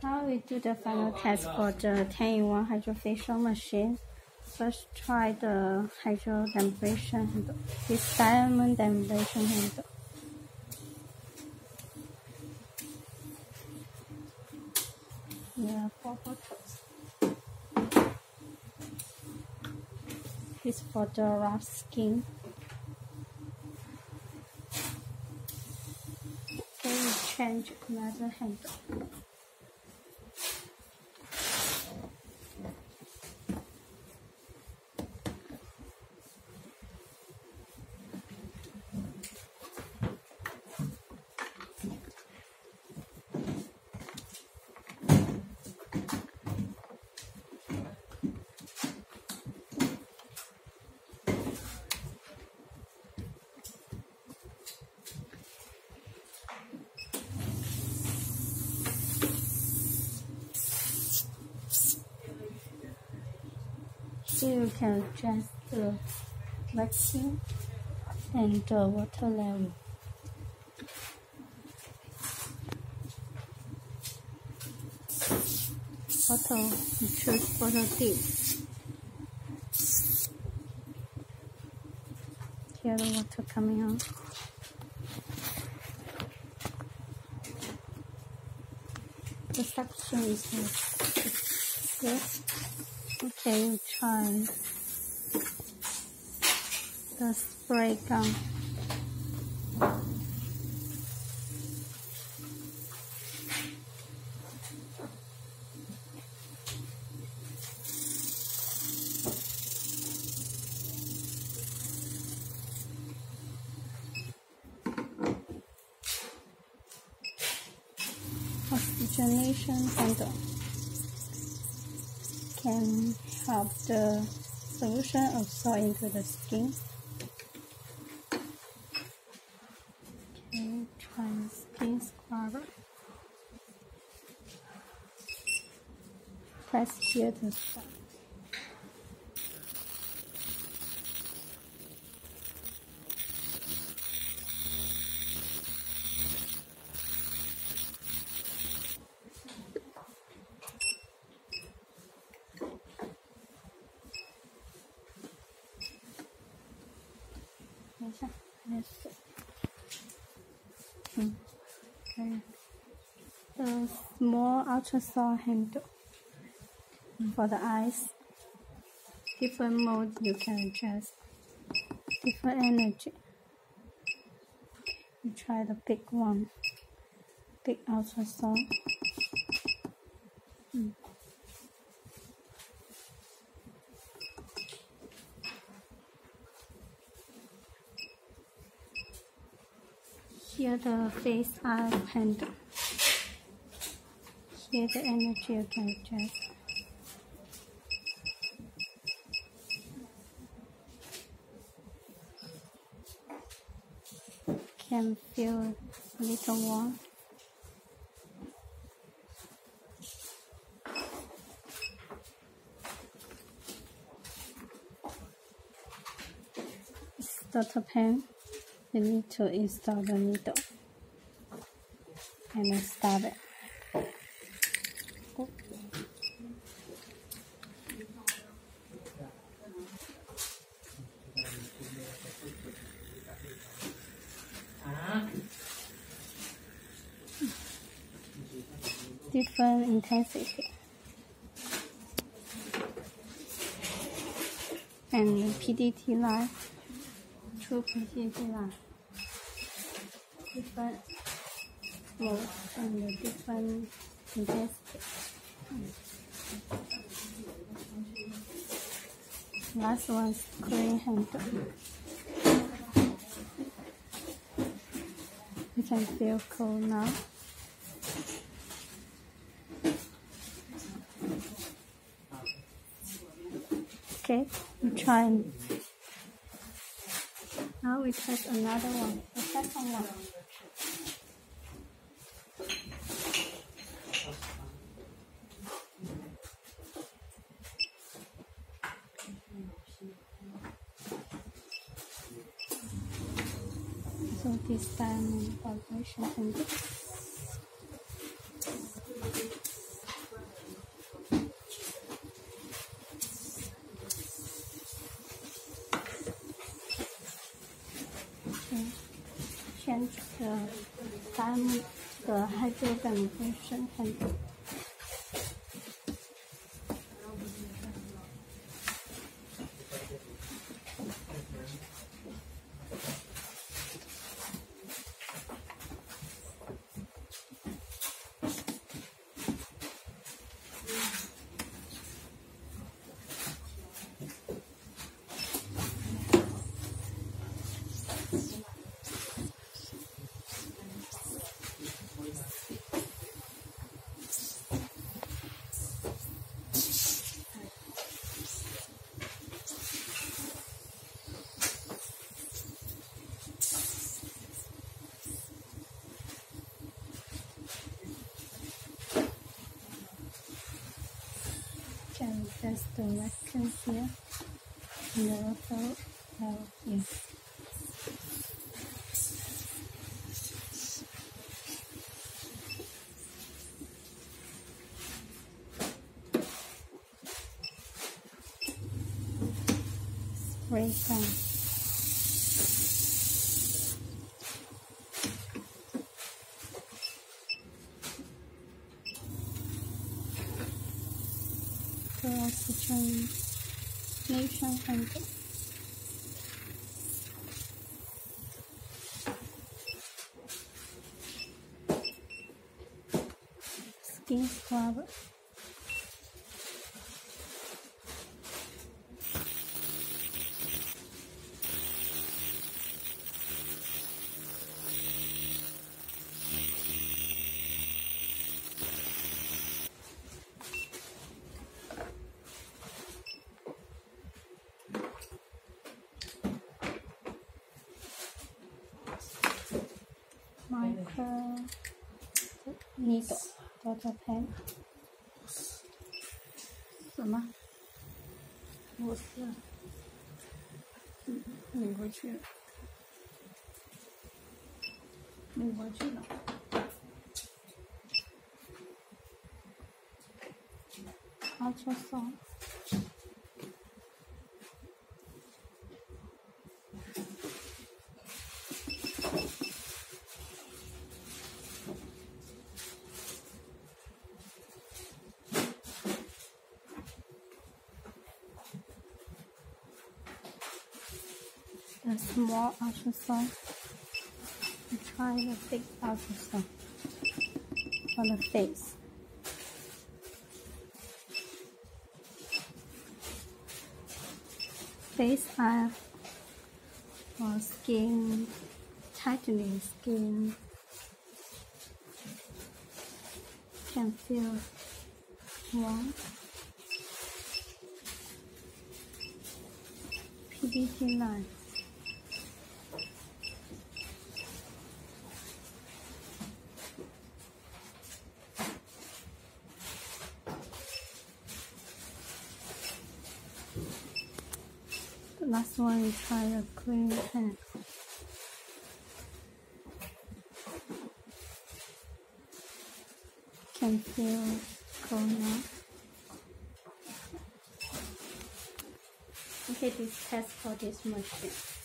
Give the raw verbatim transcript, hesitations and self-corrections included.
Now we do the final test for the ten in one hydrofacial machine. First try the hydro dermabrasion handle. This diamond dermabrasion handle. Yeah, four photos. This for the rough skin. Okay, we change another handle. Here you can adjust the vacuum and the water level. Photo, you choose photo deep. Here the water coming out. The suction is this. Okay, we try the spray gun. Oxygenation handle can help the solution absorb into the skin. Okay, try skin scrubber. Press here to start. Hmm. Okay. The small ultrasound handle for the eyes. Different mode you can adjust. Different energy. You try the big one. Big ultrasound. Hmm. Here the face eye handle. Here the energy you can adjust. Can feel a little warm. Starter pen. You need to install the needle and then start it. Different intensity and P D T line. Two P D T line. Different mode and different intensity. Last one's clean handle. You can feel cold now. Okay, we try and now we test another one, the second one. So this time vibration handle. the diamond, the hydrodermabrasion handle. And that's the reference here. And also L here. Spray down. Oxygenation handle. Skin scrubber. Micro needle daughter pen. 什么？螺丝？嗯，拧回去，拧回去了。 Ultrasound. The small ultrasound. We try the big ultrasound for the face. Face eye or skin tightening, skin can feel warm. P B T line. The last one we try a clean pen. Can feel cold now. Okay, this test for this machine.